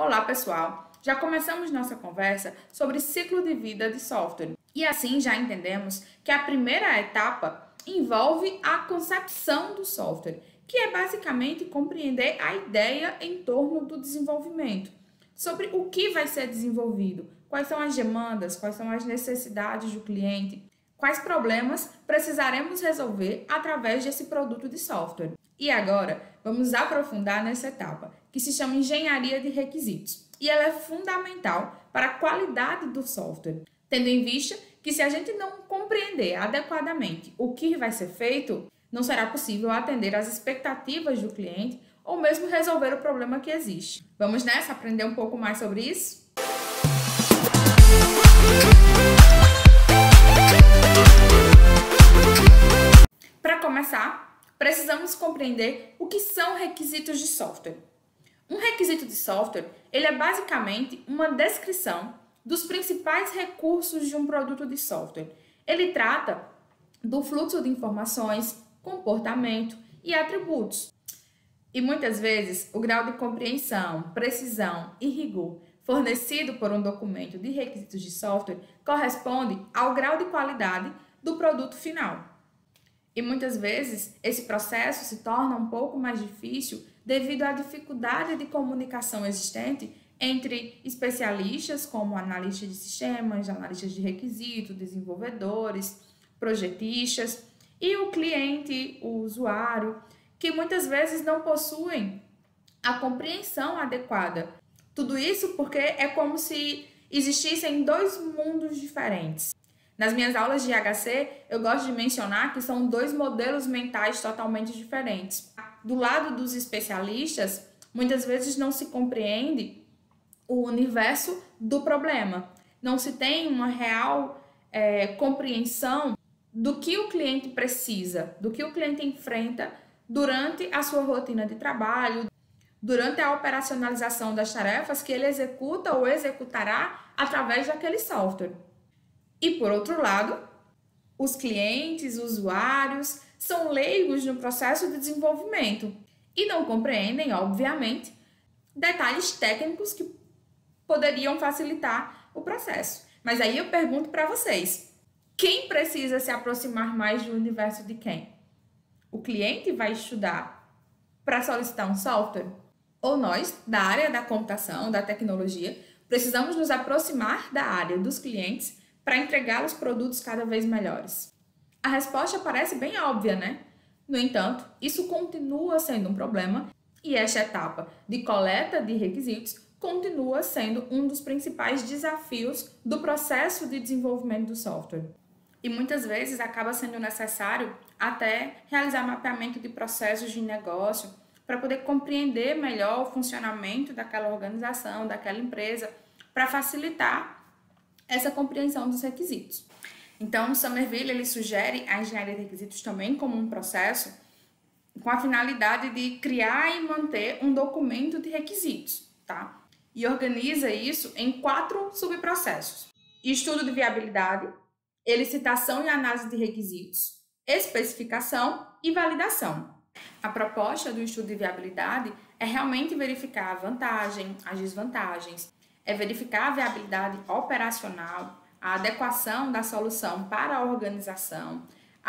Olá, pessoal! Já começamos nossa conversa sobre ciclo de vida de software e assim já entendemos que a primeira etapa envolve a concepção do software, que é basicamente compreender a ideia em torno do desenvolvimento, sobre o que vai ser desenvolvido, quais são as demandas, quais são as necessidades do cliente, quais problemas precisaremos resolver através desse produto de software. E agora, vamos aprofundar nessa etapa, que se chama engenharia de requisitos. E ela é fundamental para a qualidade do software, tendo em vista que se a gente não compreender adequadamente o que vai ser feito, não será possível atender às expectativas do cliente ou mesmo resolver o problema que existe. Vamos nessa aprender um pouco mais sobre isso? Para começar, precisamos compreender o que são requisitos de software. Um requisito de software, ele é basicamente uma descrição dos principais recursos de um produto de software. Ele trata do fluxo de informações, comportamento e atributos. E muitas vezes, o grau de compreensão, precisão e rigor fornecido por um documento de requisitos de software corresponde ao grau de qualidade do produto final. E muitas vezes, esse processo se torna um pouco mais difícil devido à dificuldade de comunicação existente entre especialistas, como analistas de sistemas, analistas de requisitos, desenvolvedores, projetistas, e o cliente, o usuário, que muitas vezes não possuem a compreensão adequada. Tudo isso porque é como se existissem dois mundos diferentes. Nas minhas aulas de HC, eu gosto de mencionar que são dois modelos mentais totalmente diferentes. Do lado dos especialistas, muitas vezes não se compreende o universo do problema. Não se tem uma real compreensão do que o cliente precisa, do que o cliente enfrenta durante a sua rotina de trabalho, durante a operacionalização das tarefas que ele executa ou executará através daquele software. E por outro lado, os clientes, os usuários, são leigos no processo de desenvolvimento e não compreendem, obviamente, detalhes técnicos que poderiam facilitar o processo. Mas aí eu pergunto para vocês, quem precisa se aproximar mais do universo de quem? O cliente vai estudar para solicitar um software? Ou nós, da área da computação, da tecnologia, precisamos nos aproximar da área dos clientes para entregar os produtos cada vez melhores? A resposta parece bem óbvia, né? No entanto, isso continua sendo um problema e esta etapa de coleta de requisitos continua sendo um dos principais desafios do processo de desenvolvimento do software. E muitas vezes acaba sendo necessário até realizar mapeamento de processos de negócio para poder compreender melhor o funcionamento daquela organização, daquela empresa, para facilitar essa compreensão dos requisitos. Então, o Somerville ele sugere a engenharia de requisitos também como um processo com a finalidade de criar e manter um documento de requisitos, tá? E organiza isso em 4 subprocessos: estudo de viabilidade, elicitação e análise de requisitos, especificação e validação. A proposta do estudo de viabilidade é realmente verificar a vantagem, as desvantagens, é verificar a viabilidade operacional, a adequação da solução para a organização,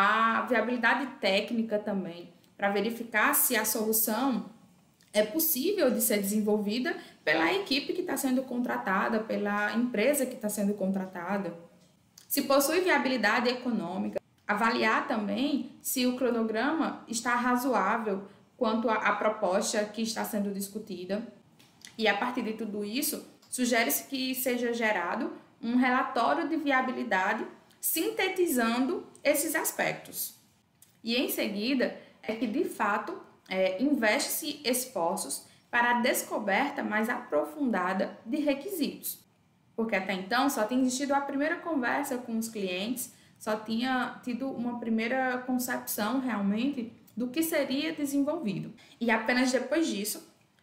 a viabilidade técnica também, para verificar se a solução é possível de ser desenvolvida pela equipe que está sendo contratada, pela empresa que está sendo contratada, se possui viabilidade econômica, avaliar também se o cronograma está razoável quanto à proposta que está sendo discutida. E a partir de tudo isso, sugere-se que seja gerado um relatório de viabilidade sintetizando esses aspectos. E em seguida, é que de fato investe-se esforços para a descoberta mais aprofundada de requisitos. Porque até então só tinha existido a primeira conversa com os clientes, só tinha tido uma primeira concepção realmente do que seria desenvolvido. E apenas depois disso,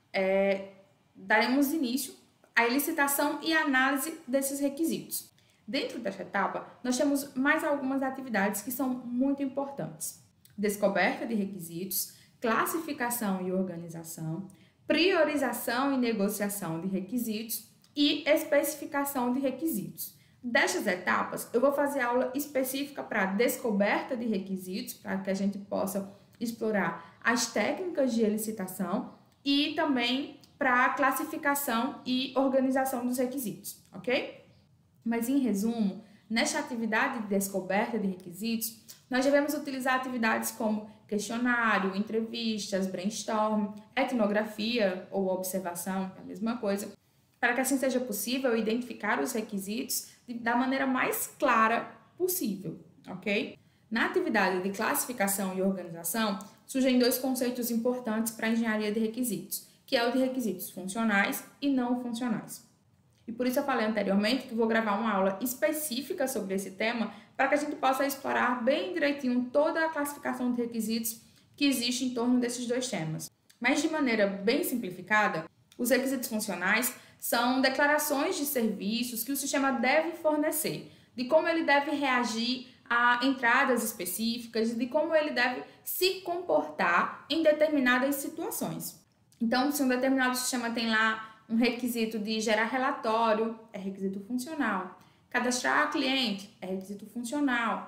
daremos início à elicitação e análise desses requisitos. Dentro desta etapa, nós temos mais algumas atividades que são muito importantes: descoberta de requisitos, classificação e organização, priorização e negociação de requisitos e especificação de requisitos. Destas etapas, eu vou fazer aula específica para descoberta de requisitos, para que a gente possa explorar as técnicas de elicitação e também para classificação e organização dos requisitos, ok? Mas em resumo, nesta atividade de descoberta de requisitos, nós devemos utilizar atividades como questionário, entrevistas, brainstorm, etnografia ou observação, é a mesma coisa, para que assim seja possível identificar os requisitos da maneira mais clara possível, ok? Na atividade de classificação e organização, surgem dois conceitos importantes para a engenharia de requisitos, que é o de requisitos funcionais e não funcionais. E por isso eu falei anteriormente que vou gravar uma aula específica sobre esse tema para que a gente possa explorar bem direitinho toda a classificação de requisitos que existe em torno desses dois temas. Mas de maneira bem simplificada, os requisitos funcionais são declarações de serviços que o sistema deve fornecer, de como ele deve reagir a entradas específicas, de como ele deve se comportar em determinadas situações. Então, se um determinado sistema tem lá um requisito de gerar relatório, é requisito funcional. Cadastrar cliente, é requisito funcional.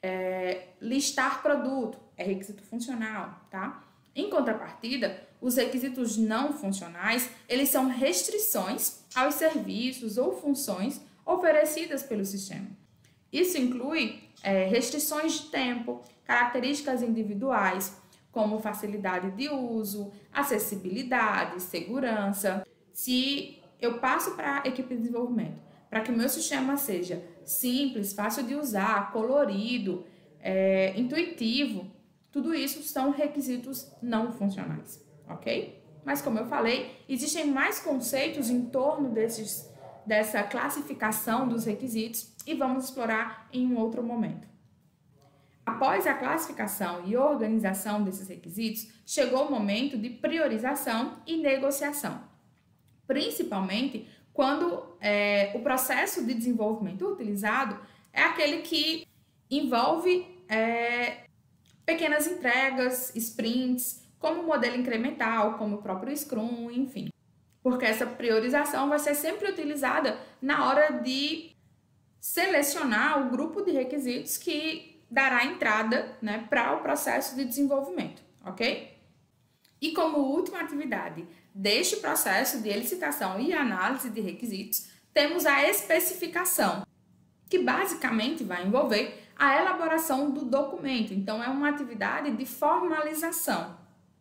Listar produto, é requisito funcional, tá? Em contrapartida, os requisitos não funcionais, eles são restrições aos serviços ou funções oferecidas pelo sistema. Isso inclui restrições de tempo, características individuais, como facilidade de uso, acessibilidade, segurança. Se eu passo para a equipe de desenvolvimento, para que o meu sistema seja simples, fácil de usar, colorido, intuitivo, tudo isso são requisitos não funcionais, ok? Mas como eu falei, existem mais conceitos em torno dessa classificação dos requisitos e vamos explorar em um outro momento. Após a classificação e organização desses requisitos, chegou o momento de priorização e negociação, principalmente quando o processo de desenvolvimento utilizado é aquele que envolve pequenas entregas, sprints, como o modelo incremental, como o próprio Scrum, enfim. Porque essa priorização vai ser sempre utilizada na hora de selecionar o grupo de requisitos que dará entrada, né, para o processo de desenvolvimento, ok? E como última atividade deste processo de elicitação e análise de requisitos, temos a especificação, que basicamente vai envolver a elaboração do documento. Então, é uma atividade de formalização.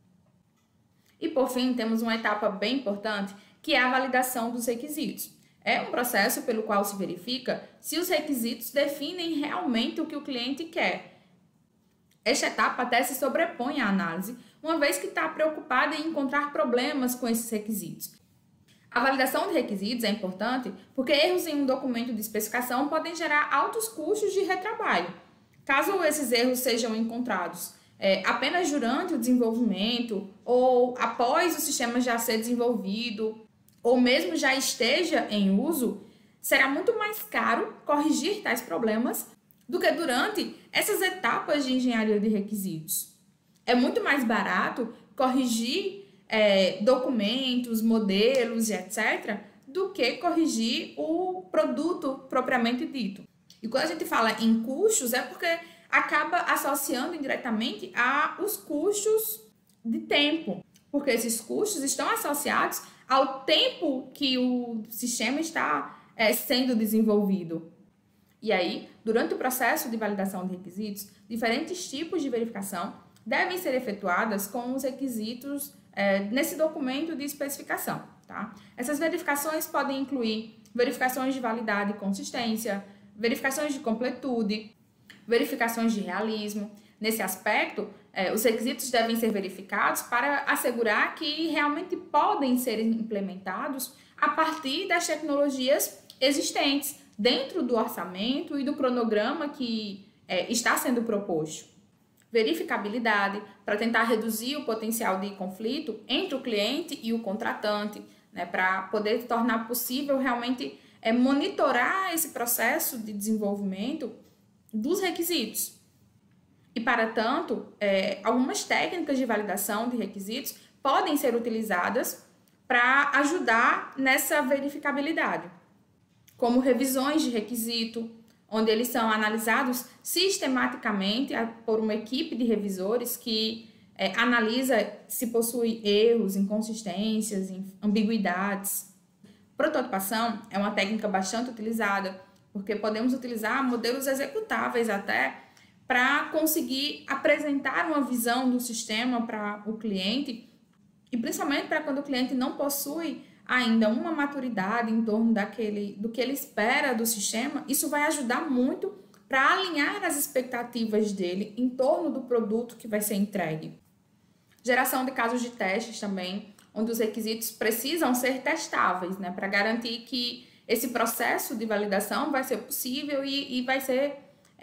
E, por fim, temos uma etapa bem importante, que é a validação dos requisitos. É um processo pelo qual se verifica se os requisitos definem realmente o que o cliente quer. Esta etapa até se sobrepõe à análise, uma vez que está preocupada em encontrar problemas com esses requisitos. A validação de requisitos é importante porque erros em um documento de especificação podem gerar altos custos de retrabalho. Caso esses erros sejam encontrados apenas durante o desenvolvimento ou após o sistema já ser desenvolvido ou mesmo já esteja em uso, será muito mais caro corrigir tais problemas do que durante essas etapas de engenharia de requisitos. É muito mais barato corrigir documentos, modelos e etc., do que corrigir o produto propriamente dito. E quando a gente fala em custos, é porque acaba associando indiretamente aos custos de tempo, porque esses custos estão associados ao tempo que o sistema está sendo desenvolvido. E aí, durante o processo de validação de requisitos, diferentes tipos de verificação devem ser efetuadas com os requisitos nesse documento de especificação, tá? Essas verificações podem incluir verificações de validade e consistência, verificações de completude, verificações de realismo. Nesse aspecto, os requisitos devem ser verificados para assegurar que realmente podem ser implementados a partir das tecnologias existentes, dentro do orçamento e do cronograma que está sendo proposto. Verificabilidade, para tentar reduzir o potencial de conflito entre o cliente e o contratante, né, para poder tornar possível realmente monitorar esse processo de desenvolvimento dos requisitos. E, para tanto, algumas técnicas de validação de requisitos podem ser utilizadas para ajudar nessa verificabilidade, como revisões de requisito, onde eles são analisados sistematicamente por uma equipe de revisores que analisa se possui erros, inconsistências, ambiguidades. Prototipação é uma técnica bastante utilizada, porque podemos utilizar modelos executáveis até para conseguir apresentar uma visão do sistema para o cliente, e principalmente para quando o cliente não possui ainda uma maturidade em torno do que ele espera do sistema. Isso vai ajudar muito para alinhar as expectativas dele em torno do produto que vai ser entregue. Geração de casos de testes também, onde os requisitos precisam ser testáveis, né, para garantir que esse processo de validação vai ser possível e vai ser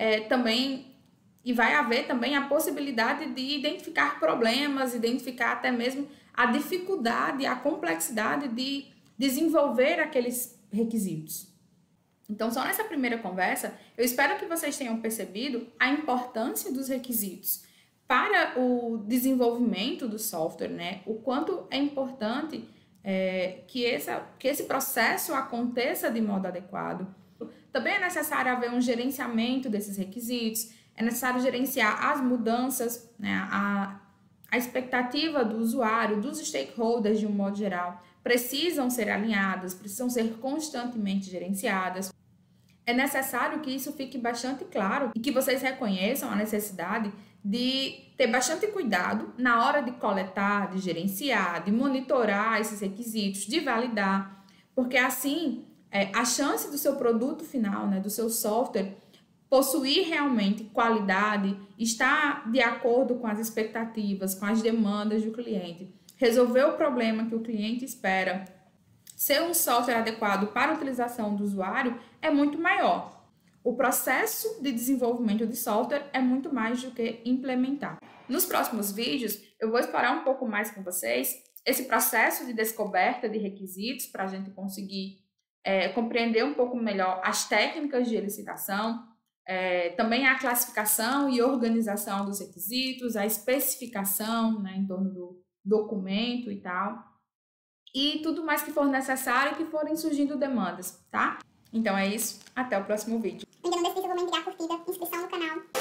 vai haver também a possibilidade de identificar problemas, identificar até mesmo a dificuldade, a complexidade de desenvolver aqueles requisitos. Então, só nessa primeira conversa, eu espero que vocês tenham percebido a importância dos requisitos para o desenvolvimento do software, né? O quanto é importante que esse processo aconteça de modo adequado. Também é necessário haver um gerenciamento desses requisitos, é necessário gerenciar as mudanças, né? A expectativa do usuário, dos stakeholders de um modo geral, precisam ser alinhadas, precisam ser constantemente gerenciadas. É necessário que isso fique bastante claro e que vocês reconheçam a necessidade de ter bastante cuidado na hora de coletar, de gerenciar, de monitorar esses requisitos, de validar, porque assim a chance do seu produto final, né, do seu software, possuir realmente qualidade, estar de acordo com as expectativas, com as demandas do cliente, resolver o problema que o cliente espera, ser um software adequado para a utilização do usuário é muito maior. O processo de desenvolvimento de software é muito mais do que implementar. Nos próximos vídeos, eu vou explorar um pouco mais com vocês esse processo de descoberta de requisitos para a gente conseguir compreender um pouco melhor as técnicas de elicitação, também a classificação e organização dos requisitos, a especificação, né, em torno do documento e tal, e tudo mais que for necessário e que forem surgindo demandas, tá? Então é isso, até o próximo vídeo. Ainda não deixe de comentar, curtida, inscrição no canal.